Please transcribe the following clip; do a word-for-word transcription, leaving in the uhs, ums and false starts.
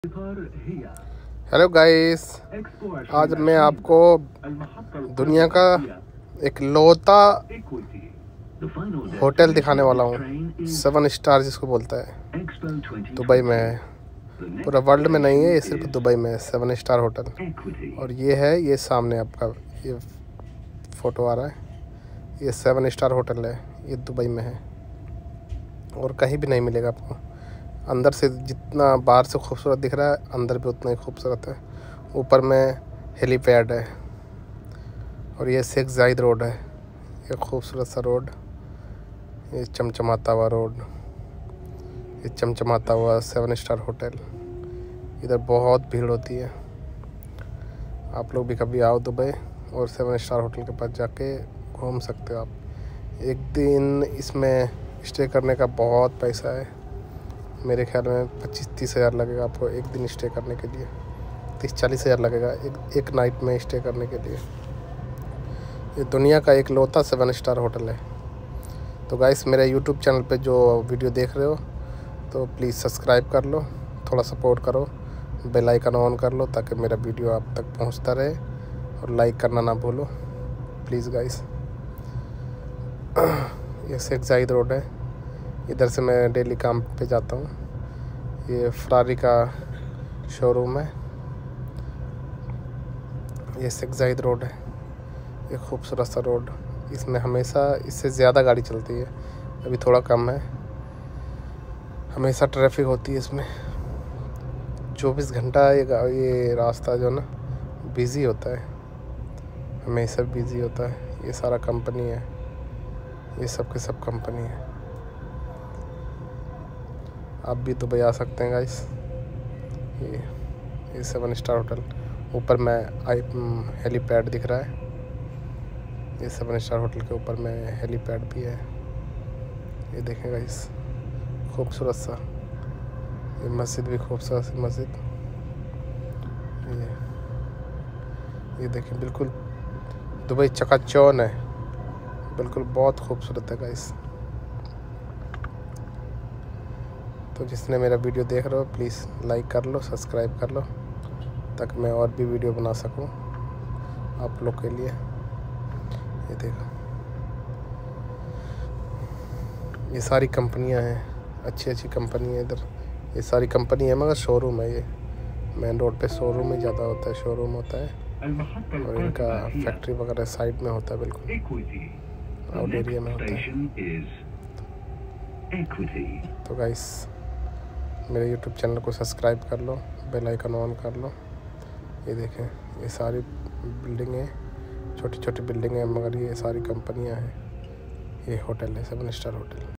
Hello guys, आज मैं आपको दुनिया का एक लौता होटल दिखाने वाला हूँ। सेवन स्टार जिसको बोलता है, दुबई में है। पूरा वर्ल्ड में नहीं है, ये सिर्फ दुबई में है सेवन स्टार होटल। और ये है, ये सामने आपका ये फ़ोटो आ रहा है, ये सेवन स्टार होटल है। ये दुबई में है और कहीं भी नहीं मिलेगा आपको। अंदर से जितना बाहर से खूबसूरत दिख रहा है, अंदर भी उतना ही खूबसूरत है। ऊपर में हेलीपैड है और ये शेख जायद रोड है। ये खूबसूरत सा रोड, ये चमचमाता हुआ रोड, ये चमचमाता हुआ सेवन स्टार होटल। इधर बहुत भीड़ होती है। आप लोग भी कभी आओ दुबई और सेवन स्टार होटल के पास जाके घूम सकते हो आप। एक दिन इसमें स्टे करने का बहुत पैसा है। मेरे ख्याल में पच्चीस तीस हज़ार लगेगा आपको एक दिन स्टे करने के लिए। तीस चालीस हज़ार लगेगा एक एक नाइट में स्टे करने के लिए। ये दुनिया का एक लौता सेवन स्टार होटल है। तो गाइस, मेरे यूट्यूब चैनल पे जो वीडियो देख रहे हो तो प्लीज़ सब्सक्राइब कर लो, थोड़ा सपोर्ट करो, बेल आइकन ऑन कर लो ताकि मेरा वीडियो आप तक पहुंचता रहे, और लाइक करना ना भूलो प्लीज़ गाइस। ये शेख जायद रोड है, इधर से मैं डेली काम पे जाता हूँ। ये फरारी का शोरूम है। ये शेख जायद रोड है, ये खूबसूरत सा रोड। इसमें हमेशा इससे ज़्यादा गाड़ी चलती है, अभी थोड़ा कम है। हमेशा ट्रैफिक होती है इसमें, चौबीस घंटा ये ये रास्ता जो ना बिज़ी होता है, हमेशा बिज़ी होता है। ये सारा कंपनी है, ये सब के सब कंपनी है। आप भी दुबई आ सकते हैं गाइस। ये ये सेवन स्टार होटल, ऊपर में आई हेलीपैड दिख रहा है। ये सेवन स्टार होटल के ऊपर में हेलीपैड भी है। ये देखें गाइस, खूबसूरत सा। ये मस्जिद भी खूबसूरत सी मस्जिद। ये ये देखें, बिल्कुल दुबई चकाचौंध है, बिल्कुल बहुत खूबसूरत है गाइस। तो जिसने मेरा वीडियो देख रहे हो प्लीज़ लाइक कर लो, सब्सक्राइब कर लो ताकि मैं और भी वीडियो बना सकूं आप लोग के लिए। ये देखो, ये सारी कंपनियां हैं, अच्छी अच्छी कंपनी है इधर। ये सारी कंपनी है मगर शोरूम है। ये मेन रोड पे शोरूम ही ज़्यादा होता है, शोरूम होता है। और इनका फैक्ट्री वगैरह साइड में होता है, बिल्कुल आउट एरिया में होता है। तो गाइस, मेरे यूट्यूब चैनल को सब्सक्राइब कर लो, बेल आइकन ऑन कर लो। ये देखें, ये सारी बिल्डिंगें, छोटी छोटी बिल्डिंगें, मगर ये सारी कंपनियां हैं। ये होटल है सेवन स्टार होटल।